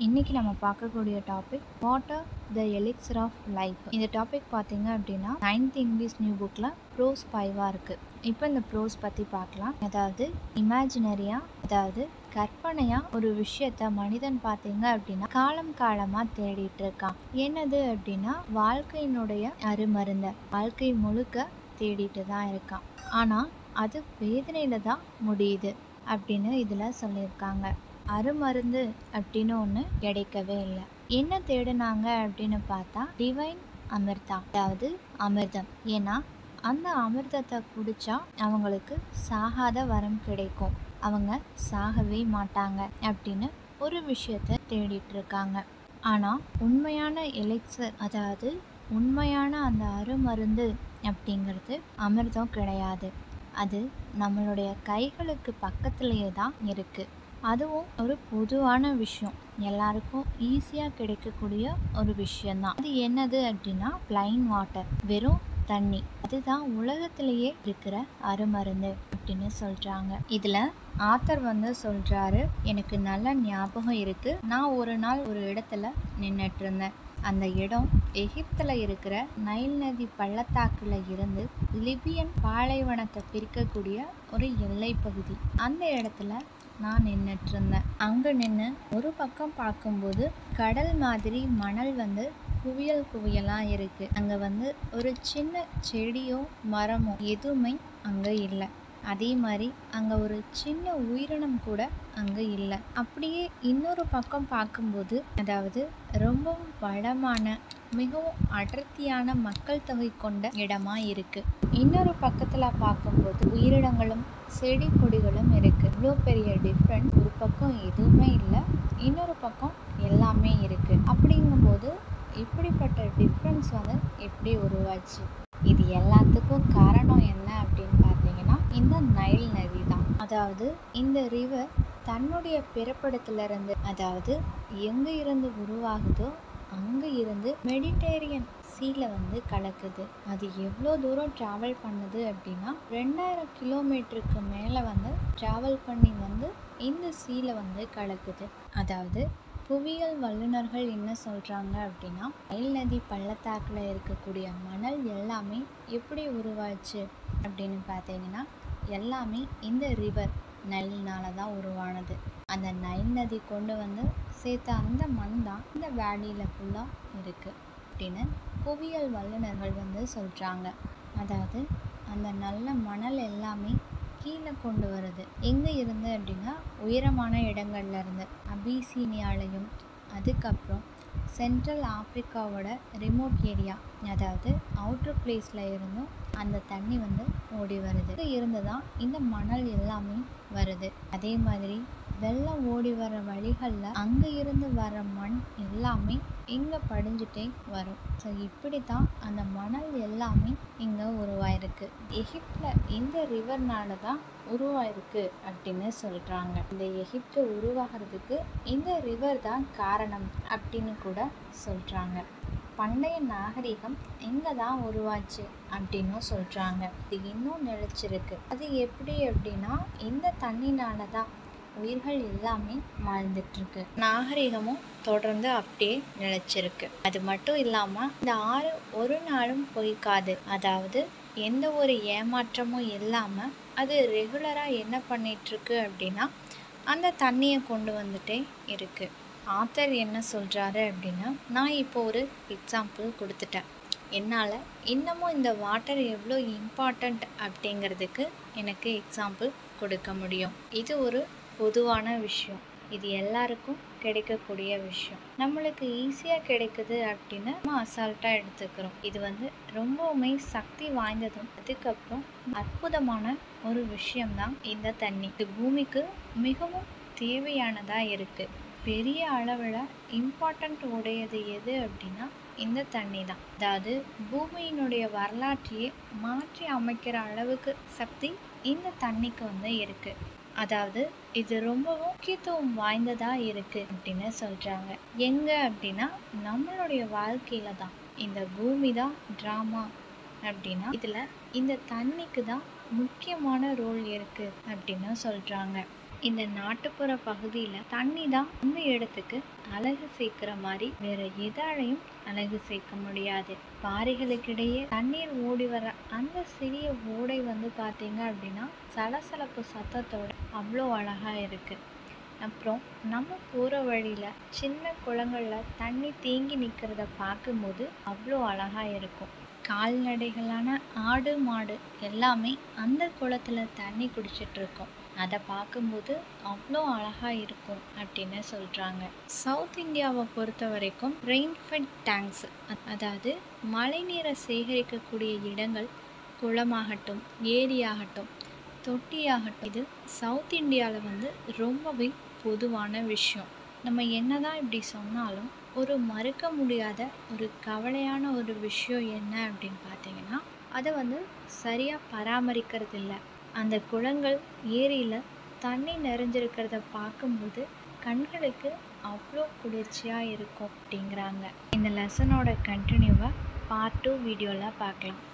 இன்னைக்கு நம்ம பார்க்கக்கூடிய topic water the elixir of life. இந்த டாபிக் பார்த்தீங்க அப்படின்னா 9th இங்கிலீஷ் நியூ புக்கில் ப்ரோஸ் 5 இருக்குது. இப்போ இந்த ப்ரோஸ் பற்றி பார்க்கலாம். அதாவது இமேஜினரியாக, அதாவது கற்பனையாக ஒரு விஷயத்த மனிதன் பார்த்தீங்க அப்படின்னா காலமாக தேடிட்டு இருக்கான். என்னது அப்படின்னா வாழ்க்கையினுடைய அருமருந்த வாழ்க்கை முழுக்க தேடிட்டு தான் இருக்கான். ஆனால் அது வேதனையில தான் முடியுது அப்படின்னு இதில் சொல்லியிருக்காங்க. அருமருந்து அப்படின்னு ஒன்று கிடைக்கவே இல்லை. என்ன தேடினாங்க அப்படின்னு பார்த்தா டிவைன் அமிர்தா, அதாவது அமிர்தம். ஏன்னா அந்த அமிர்தத்தை குடிச்சா அவங்களுக்கு சாகாத வரம் கிடைக்கும், அவங்க சாகவே மாட்டாங்க அப்படின்னு ஒரு விஷயத்த தேடிட்டு இருக்காங்க. ஆனால் உண்மையான எலிக்சர், அதாவது உண்மையான அந்த அருமருந்து அப்படிங்கிறது அமிர்தம் கிடையாது. அது நம்மளுடைய கைகளுக்கு பக்கத்துலேயே தான் இருக்குது. அதுவும் ஒரு பொதுவான விஷயம், எல்லாருக்கும் ஈஸியாக கிடைக்கக்கூடிய ஒரு விஷயந்தான். அது என்னது அப்படின்னா பிளைன் வாட்டர், வெறும் தண்ணி. அதுதான் உலகத்திலேயே இருக்கிற அருமருந்து அப்படின்னு சொல்கிறாங்க. இதில் ஆத்தர் சொல்கிறாரு, எனக்கு நல்ல ஞாபகம் இருக்குது. நான் ஒரு நாள் ஒரு இடத்துல நின்றுட்டு இருந்தேன். அந்த இடம் எகிப்தில் இருக்கிற நைல் நதி பள்ளத்தாக்கில் இருந்து லிபியன் பாலைவனத்தை பிரிக்கக்கூடிய ஒரு எல்லை பகுதி. அந்த இடத்துல நான் நின்றுட்டு இருந்தேன். அங்கே நின்று ஒரு பக்கம் பார்க்கும்போது கடல் மாதிரி மணல் குவியல் குவியலாக இருக்குது. அங்கே ஒரு சின்ன செடியோ மரமோ எதுவுமே அங்கே இல்லை. அதே மாதிரி அங்கே ஒரு சின்ன உயிரினம் கூட அங்கே இல்லை. அப்படியே இன்னொரு பக்கம் பார்க்கும்போது, அதாவது ரொம்பவும் வளமான மிகவும் அடர்த்தியான மக்கள் தொகை கொண்ட இடமா இருக்கு. இன்னொரு பக்கத்துல பார்க்கும்போது உயிரினங்களும் செடி கொடிகளும் இருக்கு. இவ்வளோ பெரிய டிஃப்ரெண்ட். ஒரு பக்கம் எதுவுமே இல்லை, இன்னொரு பக்கம் எல்லாமே இருக்கு. அப்படிங்கும்போது இப்படிப்பட்ட டிஃப்ரென்ஸ் எப்படி உருவாச்சு? இது எல்லாத்துக்கும் காரணம் என்ன அப்படின்னு பார்த்தீங்கன்னா இந்த நைல் நதி தான். அதாவது இந்த ரிவர் தன்னுடைய பிறப்பிடத்திலிருந்து, அதாவது எங்கே இருந்து உருவாகுதோ அங்கே இருந்து மெடிட்டேரியன் சீல கலக்குது. அது எவ்வளோ தூரம் ட்ராவல் பண்ணுது அப்படின்னா 2000 கிலோமீட்டருக்கு மேலே ட்ராவல் பண்ணி இந்த சீல கலக்குது. அதாவது புவியியல் வல்லுநர்கள் என்ன சொல்கிறாங்க அப்படின்னா நைல் நதி பள்ளத்தாக்கில் இருக்கக்கூடிய மணல் எல்லாமே எப்படி உருவாச்சு அப்படின்னு பார்த்தீங்கன்னா எல்லாமே இந்த ரிவர் நைல்னால தான் உருவானது. அந்த நைல் நதி கொண்டு சேர்த்த அந்த மண் தான் இந்த வேலியில் ஃபுல்லாக இருக்குது அப்படின்னு புவியியல் வல்லுநர்கள் சொல்கிறாங்க. அதாவது அந்த நல்ல மணல் எல்லாமே கீழே கொண்டு வருது. எங்கே இருந்து அப்படின்னா உயரமான இடங்கள்ல இருந்து, அபிசீனியாலையும் அதுக்கப்புறம் சென்ட்ரல் ஆப்ரிக்காவோட ரிமோட் ஏரியா, அதாவது அவுட்டர் பிளேஸில் இருந்தும் அந்த தண்ணி ஓடி வருது. இருந்து தான் இந்த மணல் எல்லாமே வருது. அதே மாதிரி வெள்ளம் ஓடி வர வழிகளில் அங்கே இருந்து வர மண் எல்லாமே இங்கே படிஞ்சுட்டே வரும். ஸோ இப்படி தான் அந்த மணல் எல்லாமே இங்கே உருவாயிருக்கு. எகிப்தில் இந்த ரிவர்னால தான் உருவாயிருக்கு அப்படின்னு சொல்கிறாங்க. இந்த எகிப்து உருவாகிறதுக்கு இந்த ரிவர் தான் காரணம் அப்படின்னு கூட சொல்கிறாங்க. பண்டைய நாகரிகம் இங்கே தான் உருவாச்சு அப்படின்னும் சொல்கிறாங்க. இது இன்னும் நிலைச்சிருக்கு. அது எப்படி அப்படின்னா இந்த தண்ணினால தான் உயிர்கள் எல்லாமே வாழ்ந்துட்டுருக்கு. நாகரிகமும் தொடர்ந்து அப்படியே நிலைச்சிருக்கு. அது மட்டும் இல்லாமல் இந்த ஆறு ஒரு நாளும் பொய்க்காது. அதாவது எந்த ஒரு ஏமாற்றமும் இல்லாமல் அது ரெகுலராக என்ன பண்ணிகிட்ருக்கு அப்படின்னா அந்த தண்ணியை கொண்டு வந்துட்டே இருக்குது. ஆத்தர் என்ன சொல்கிறாரு அப்படின்னா, நான் இப்போ ஒரு எக்ஸாம்பிள் கொடுத்துட்டேன். என்னால் இன்னமும் இந்த வாட்டர் எவ்வளோ இம்பார்ட்டண்ட் அப்படிங்கிறதுக்கு எனக்கு எக்ஸாம்பிள் கொடுக்க முடியும். இது ஒரு பொதுவான விஷயம், இது எல்லாருக்கும் கிடைக்கக்கூடிய விஷயம். நம்மளுக்கு ஈஸியாக கிடைக்குது அப்படின்னு நம்ம அசால்ட்டாக எடுத்துக்கிறோம். இது ரொம்பவுமே சக்தி வாய்ந்ததும் அதுக்கப்புறம் அற்புதமான ஒரு விஷயம்தான் இந்த தண்ணி. இது பூமிக்கு மிகவும் தேவையானதாக இருக்குது. பெரிய அளவில் இம்பார்ட்டண்ட் உடையது எது அப்படின்னா இந்த தண்ணி தான். அதாவது பூமியினுடைய வரலாற்றையே மாற்றி அமைக்கிற அளவுக்கு சக்தி இந்த தண்ணிக்கு இருக்குது. அதாவது இது ரொம்பவும் முக்கியத்துவம் வாய்ந்ததாக இருக்குது அப்படின்னு சொல்கிறாங்க. எங்கே அப்படின்னா நம்மளுடைய வாழ்க்கையில் தான். இந்த பூமி தான் ட்ராமா அப்படின்னா இதில் இந்த தண்ணிக்கு தான் முக்கியமான ரோல் இருக்குது அப்படின்னு சொல்கிறாங்க. இந்த நாட்டுப்புற பகுதியில் தண்ணி தான் இந்த இடத்துக்கு அழகு சேர்க்கிற மாதிரி வேற எதாலையும் அழகு சேர்க்க முடியாது. பாறைகளுக்கிடையே தண்ணீர் ஓடி வர அந்த சிறிய ஓடை பார்த்தீங்க அப்படின்னா சலசலப்பு சத்தத்தோட அவ்வளோ அழகா இருக்கு. அப்புறம் நம்ம போகிற வழியில் சின்ன குளங்களில் தண்ணி தேங்கி நிற்கிறத பார்க்கும்போது அவ்வளோ அழகாக இருக்கும். கால்நடைகளான ஆடு மாடு எல்லாமே அந்த குளத்தில் தண்ணி குடிச்சிட்ருக்கோம். அதை பார்க்கும்போது அவ்வளோ அழகாக இருக்கும் அப்படின்னு சொல்கிறாங்க. சவுத் இந்தியாவை பொறுத்த வரைக்கும் ரெயின்ஃபெட் டேங்க்ஸ், அதாவது மழைநீரை சேகரிக்கக்கூடிய இடங்கள், குளமாகட்டும் ஏரியாகட்டும் தொட்டியாகட்டும், இது சவுத் இந்தியாவில் ரொம்பவே பொதுவான விஷயம். நம்ம என்னதான் இப்படி சொன்னாலும் ஒரு மறுக்க முடியாத ஒரு கவலையான ஒரு விஷயம் என்ன அப்படின்னு பார்த்தீங்கன்னா, அதை சரியாக பராமரிக்கிறது இல்லை. அந்த குளங்கள் ஏரியில் தண்ணி நிறைஞ்சிருக்கிறத பார்க்கும்போது கண்களுக்கு அவ்வளோ குளிர்ச்சியாக இருக்கும் அப்படிங்கிறாங்க. இந்த லெசனோட கண்டினியூவை பார்ட் 2 வீடியோவில் பார்க்கலாம்.